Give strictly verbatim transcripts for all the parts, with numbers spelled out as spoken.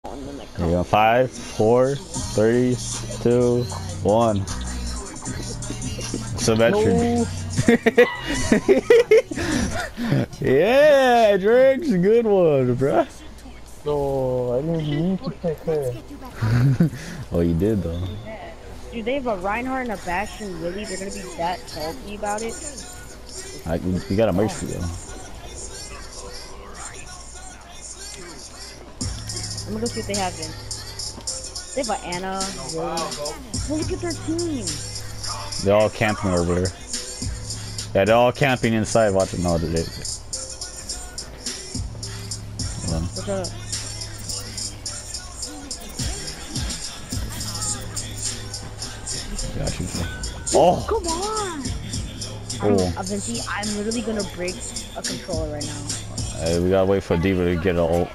There you go. Five, four, three, two, one. Symmetry. No. Yeah, Drake's a good one, bruh. No, I didn't need to pick her. Oh, you did though. Dude, they have a Reinhardt and a Bastion Willie. They're gonna be that salty about it. I, you got a mercy though. I'm gonna go see what they have then. They have an Anna, Willie. Oh, look at their team. They're all camping over there. Yeah, they're all camping inside watching all the day. Hold on. What's up? Got you. Oh! Come on! Oh. I'm, Vinci, I'm literally gonna break a controller right now. Hey, we gotta wait for D.Va to get an ult.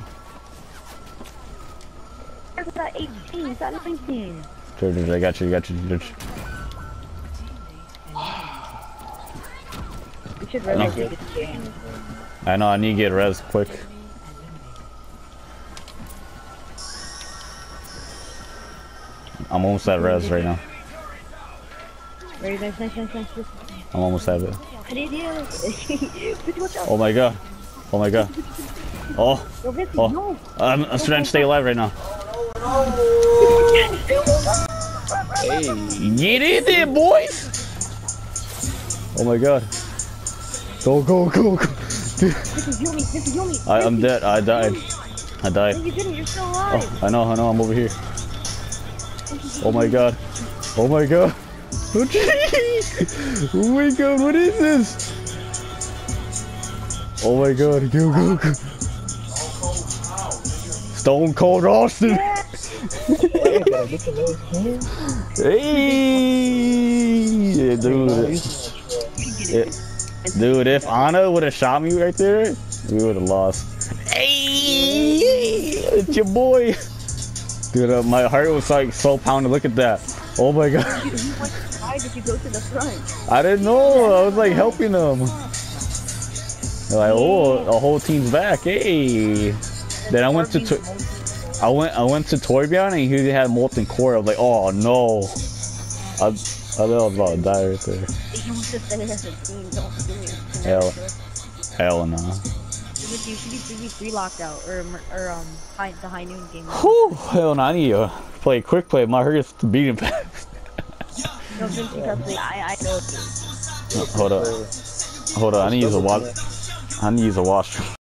It's at eighteen, it's at nineteen. I got you, I got you. We should really take this game. I know, I need to get res quick. I'm almost at res right now. Ready, nice, nice, nice, nice. I'm almost at it. Oh my god. Oh my god. Oh. Oh. I'm, I'm trying to stay alive right now. Hey, get in there, boys! Oh my god. Go, go, go, go. I, I'm dead. I died. I died. No, you didn't. You're still alive. Oh, I know, I know. I'm over here. Oh my god. Oh my god. Oh my god, what is this? Oh my god, go, go, go. Stone Cold Austin. Hey, dude. It, dude, if Ana would have shot me right there, we would have lost. Hey, it's your boy. Dude, uh, my heart was like so pounding. Look at that. Oh my god. Why did you go to the front? I didn't know. I was like helping them. They're like, oh, the whole team's back. Hey. Then I went to, to I went I went to Torbjorn and he had molten core. I was like, oh no. I I thought I was about to die right there. Hell, hell no. Nah. You should be free locked out or or um high, the high noon game. Whew, hell no, I need to play quick play. My heart is beating fast. No, Vinci, trust me, I I know. Hold up, hold up. I need to use a wash. I need to use a washroom.